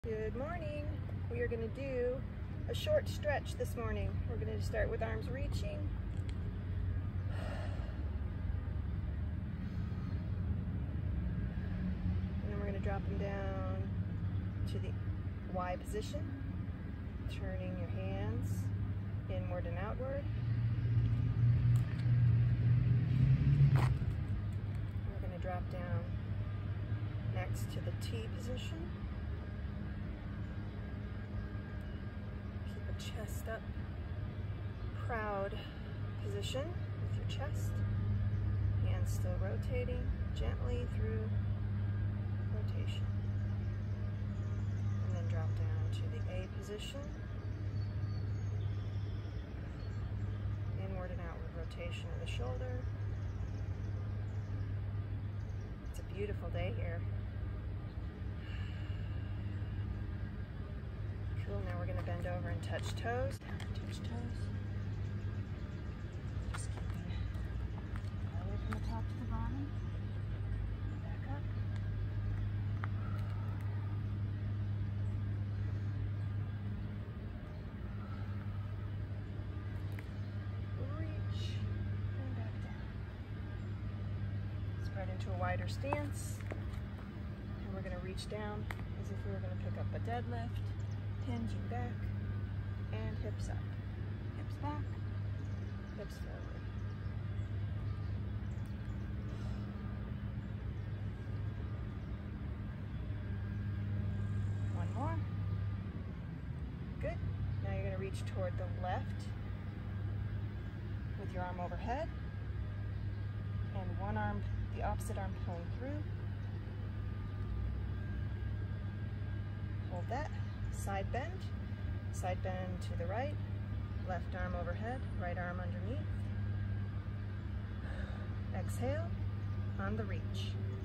Good morning. We are going to do a short stretch this morning. We're going to start with arms reaching. And then we're going to drop them down to the Y position, turning your hands inward and outward. We're going to drop down next to the T position. Chest up, proud position with your chest, hands still rotating gently through rotation, and then drop down to the A position, inward and outward rotation of the shoulder. It's a beautiful day here. Now we're going to bend over and touch toes. Touch toes. Just keeping all the way from the top to the bottom. Back up. Reach and back down. Spread into a wider stance. And we're going to reach down as if we were going to pick up a deadlift. Hinging back and hips up. Hips back, hips forward. One more. Good. Now you're going to reach toward the left with your arm overhead and one arm, the opposite arm pulling through. Hold that. Side bend to the right, left arm overhead, right arm underneath. Exhale on the reach.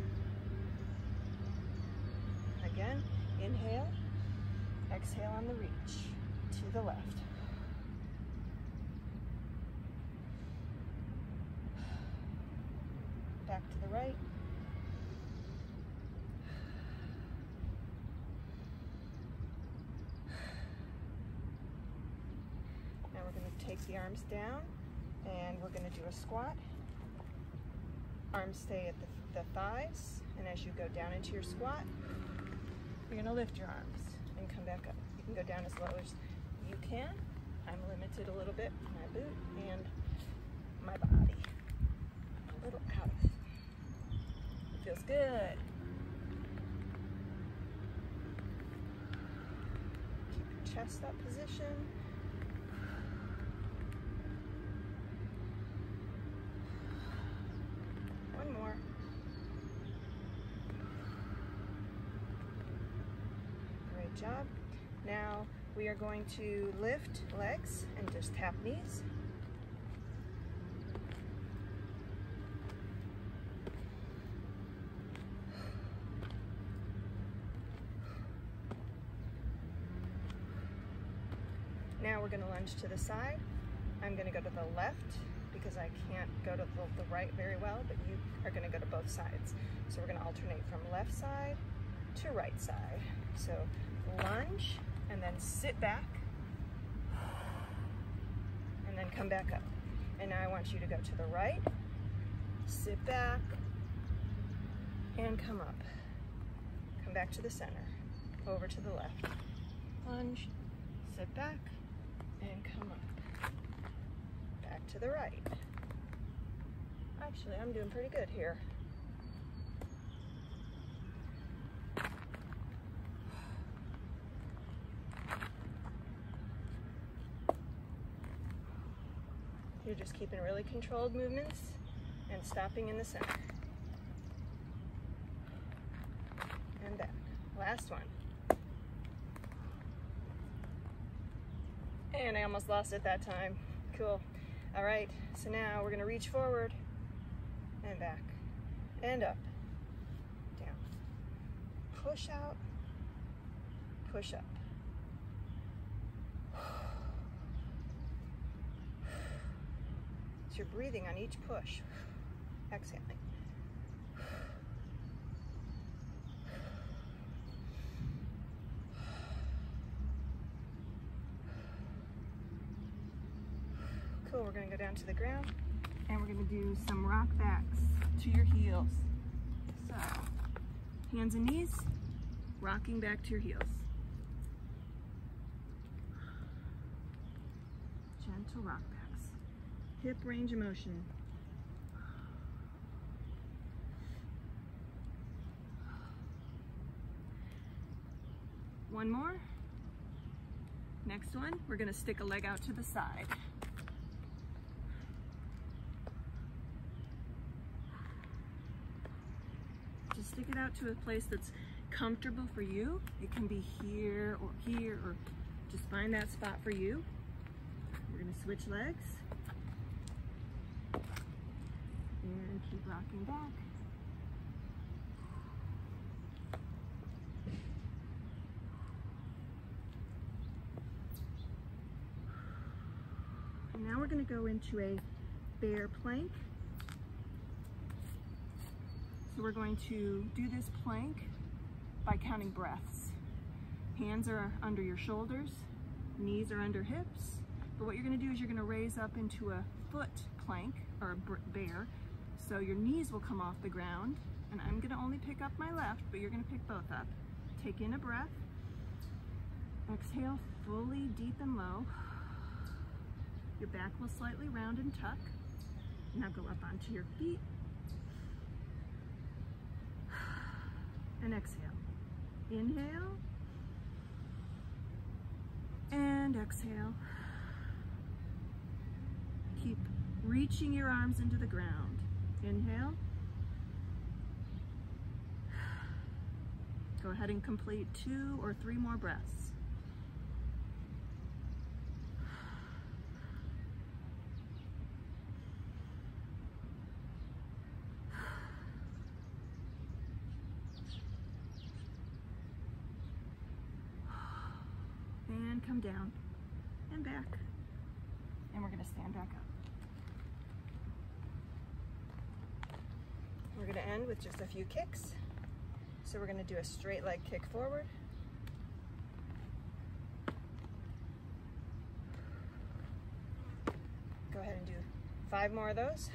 Again, inhale, exhale on the reach to the left. Back to the right. Take the arms down and we're going to do a squat. Arms stay at the thighs, and as you go down into your squat, you're going to lift your arms and come back up. You can go down as low as you can. I'm limited a little bit with my boot and my body. I'm a little out of it. It feels good. Keep your chest up position. More. Great job. Now we are going to lift legs and just tap knees. Now we're going to lunge to the side. I'm going to go to the left because I can't go to the right very well, but you are going to go to both sides. So we're going to alternate from left side to right side. So lunge and then sit back and then come back up. And now I want you to go to the right, sit back and come up. Come back to the center, over to the left. Lunge, sit back and come up. Back to the right. Actually, I'm doing pretty good here. You're just keeping really controlled movements and stopping in the center. And back. Last one. And I almost lost it that time. Cool. All right, so now we're going to reach forward and back and up, down. Push out, push up. So you're breathing on each push, exhaling. ankle, we're gonna go down to the ground and we're gonna do some rock backs to your heels. So, hands and knees, rocking back to your heels. Gentle rock backs. Hip range of motion. One more. Next one, we're gonna stick a leg out to the side. Just stick it out to a place that's comfortable for you. It can be here, or just find that spot for you. We're gonna switch legs and keep rocking back. And now we're gonna go into a bear plank. So we're going to do this plank by counting breaths. Hands are under your shoulders, knees are under hips. But what you're gonna do is you're gonna raise up into a foot plank, or a bear. So your knees will come off the ground, and I'm gonna only pick up my left, but you're gonna pick both up. Take in a breath. Exhale fully, deep and low. Your back will slightly round and tuck. Now go up onto your feet. And exhale. Inhale. And exhale. Keep reaching your arms into the ground. Inhale. Go ahead and complete 2 or 3 more breaths. And come down and back. And we're gonna stand back up. We're gonna end with just a few kicks. So we're gonna do a straight leg kick forward. Go ahead and do 5 more of those.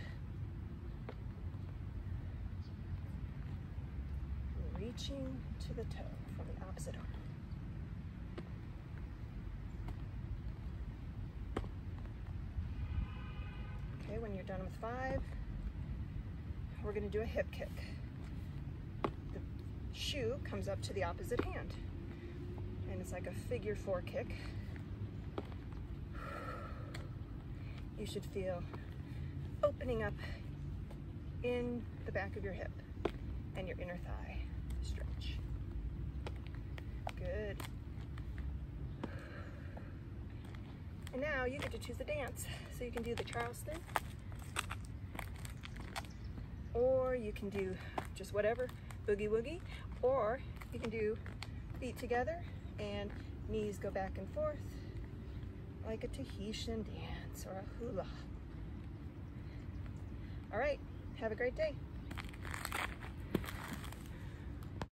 Reaching to the toe from the opposite arm. Okay, when you're done with 5, we're gonna do a hip kick. The shoe comes up to the opposite hand, and it's like a figure 4 kick. You should feel opening up in the back of your hip and your inner thigh. Stretch. Good. And now you get to choose a dance. So you can do the Charleston, or you can do just whatever, boogie woogie, or you can do feet together and knees go back and forth like a Tahitian dance or a hula. All right, have a great day.